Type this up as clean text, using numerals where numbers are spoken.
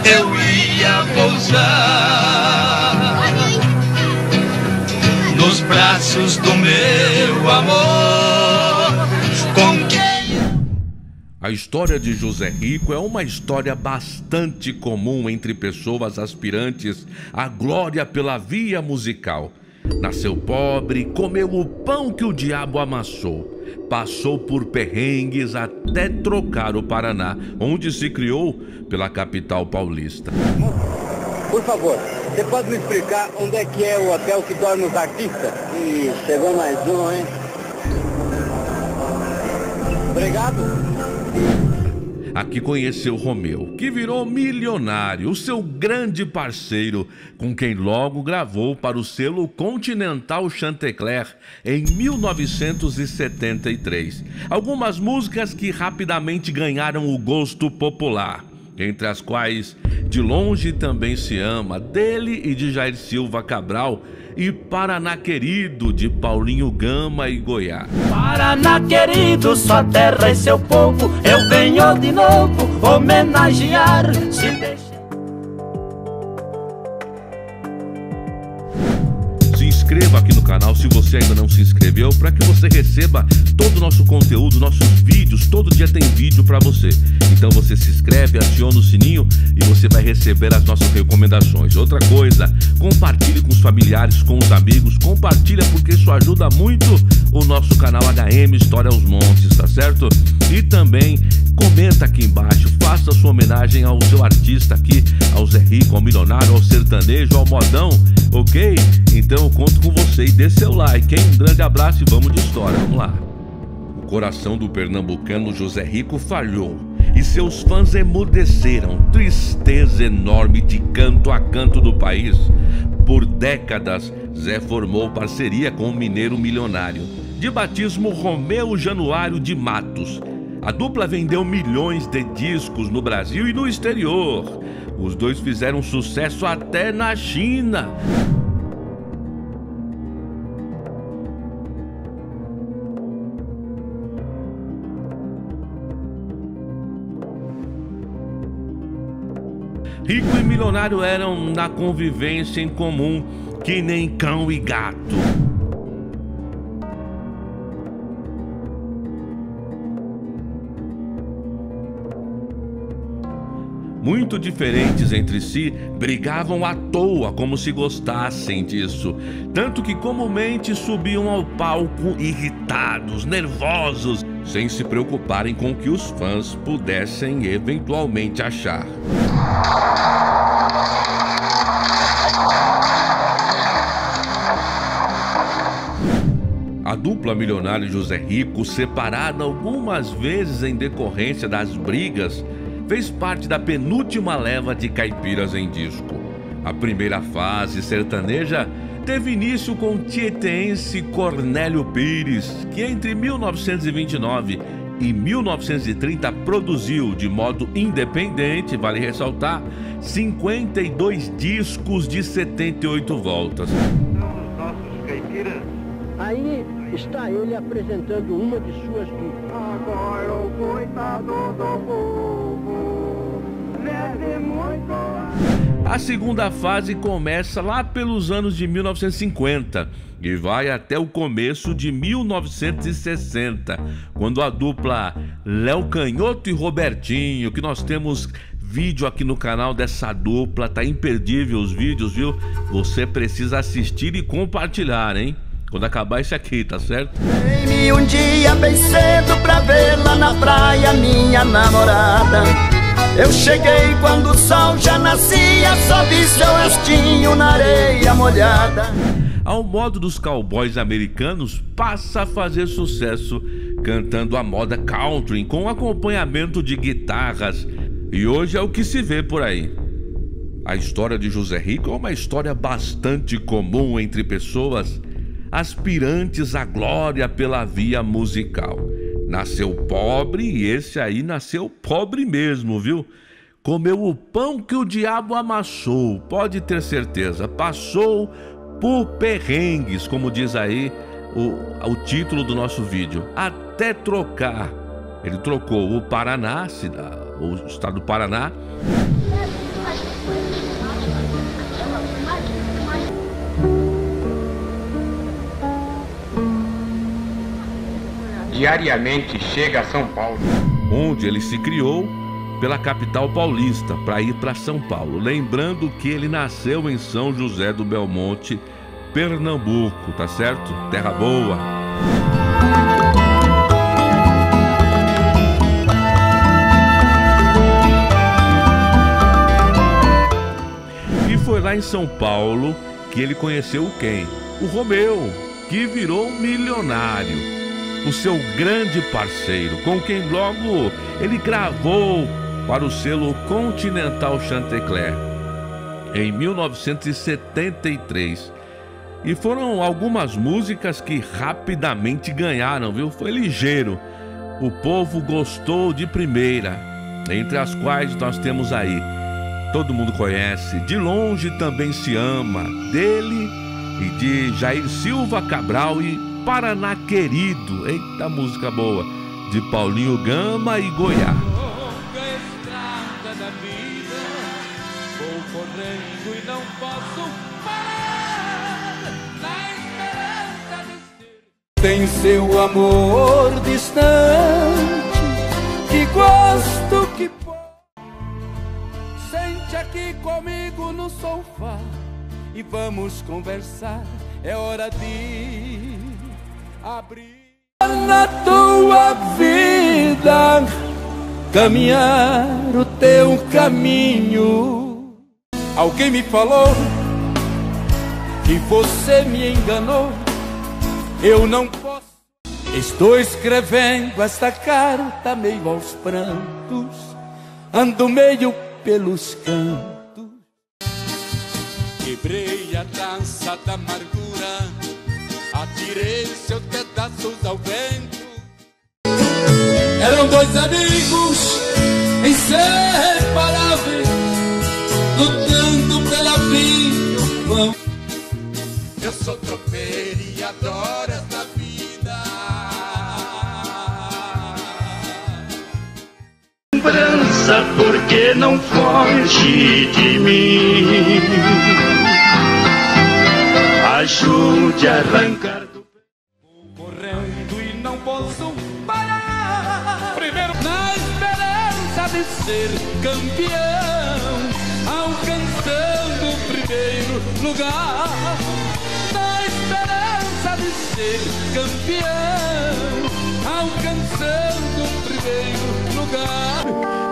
eu ia pousar nos braços do meu amor, com quem... A história de José Rico é uma história bastante comum entre pessoas aspirantes à glória pela via musical. Nasceu pobre, comeu o pão que o diabo amassou, passou por perrengues até trocar o Paraná, onde se criou, pela capital paulista. Por favor, você pode me explicar onde é que é o hotel que dorme os artistas? Ih, chegou mais um, hein? Obrigado. Aqui conheceu Romeu, que virou milionário, o seu grande parceiro, com quem logo gravou para o selo Continental Chantecler em 1973. Algumas músicas que rapidamente ganharam o gosto popular, entre as quais De Longe Também Se Ama, dele e de Jair Silva Cabral, e Paraná Querido, de Paulinho Gama e Goiás. Paraná querido, sua terra e seu povo, eu venho de novo homenagear. Se deixa... Se inscreva aqui no canal se você ainda não se inscreveu, para que você receba todo o nosso conteúdo, nossos vídeos. Todo dia tem vídeo para você. Então você se inscreve, aciona o sininho e você vai receber as nossas recomendações. Outra coisa, compartilhe com os familiares, com os amigos. Compartilha porque isso ajuda muito o nosso canal HM História aos Montes, tá certo? E também comenta aqui embaixo, faça sua homenagem ao seu artista aqui, ao Zé Rico, ao milionário, ao sertanejo, ao modão, ok? Então eu conto com você e dê seu like, hein? Um grande abraço e vamos de história, vamos lá. O coração do pernambucano José Rico falhou e seus fãs emudeceram. Tristeza enorme de canto a canto do país. Por décadas, Zé formou parceria com o mineiro milionário, de batismo Romeu Januário de Matos. A dupla vendeu milhões de discos no Brasil e no exterior. Os dois fizeram sucesso até na China. Rico e milionário eram na convivência em comum, que nem cão e gato. Muito diferentes entre si, brigavam à toa como se gostassem disso. Tanto que comumente subiam ao palco irritados, nervosos, sem se preocuparem com o que os fãs pudessem eventualmente achar. A dupla milionário José Rico, separada algumas vezes em decorrência das brigas, fez parte da penúltima leva de caipiras em disco. A primeira fase sertaneja teve início com o tietense Cornélio Pires, que entre 1929 e 1930 produziu de modo independente, vale ressaltar, 52 discos de 78 voltas. Nossos caipiras. Aí está ele apresentando uma de suas duplas. Agora o coitado do povo leve muito a segunda fase começa lá pelos anos de 1950 e vai até o começo de 1960, quando a dupla Léo Canhoto e Robertinho, que nós temos vídeo aqui no canal dessa dupla, tá imperdível os vídeos, viu? Você precisa assistir e compartilhar, hein? Quando acabar esse aqui, tá certo? Vem-me um dia bem cedo pra ver lá na praia minha namorada. Eu cheguei quando o sol já nascia, só vi seu rostinho na areia molhada. Ao modo dos cowboys americanos, passa a fazer sucesso cantando a moda country com acompanhamento de guitarras. E hoje é o que se vê por aí. A história de José Rico é uma história bastante comum entre pessoas aspirantes à glória pela via musical. Nasceu pobre e esse aí nasceu pobre mesmo, viu? Comeu o pão que o diabo amassou, pode ter certeza. Passou por perrengues, como diz aí o título do nosso vídeo, até trocar. Ele trocou o Paraná, o estado do Paraná, diariamente chega a São Paulo, onde ele se criou pela capital paulista para ir para São Paulo. Lembrando que ele nasceu em São José do Belmonte, Pernambuco, tá certo? Terra boa. E foi lá em São Paulo que ele conheceu quem? O Romeu, que virou milionário. O seu grande parceiro, com quem logo ele gravou para o selo Continental Chantecler em 1973. E foram algumas músicas que rapidamente ganharam, viu? Foi ligeiro. O povo gostou de primeira, entre as quais nós temos aí, todo mundo conhece, De Longe Também Se Ama, dele e de Jair Silva Cabral, e Paraná Querido, eita música boa, de Paulinho Gama e Goiás. Longa estrada da vida, vou correndo e não posso parar, na esperança de ser. Tem seu amor distante, que gosto que pode. Sente aqui comigo no sofá e vamos conversar, é hora de abrir na tua vida, caminhar o teu caminho. Alguém me falou que você me enganou, eu não posso. Estou escrevendo esta carta meio aos prantos, ando meio pelos cantos. Quebrei a dança da amargura, atirei seus pedaços ao vento. Eram dois amigos inseparáveis, lutando pela vida. Eu sou tropeiro e adoro esta vida. Lembrança, porque não foge de mim. Ajude a arrancar do pé. Vou correndo e não posso parar. Primeiro, na esperança de ser campeão, alcançando o primeiro lugar. Na esperança de ser campeão, alcançando o primeiro lugar.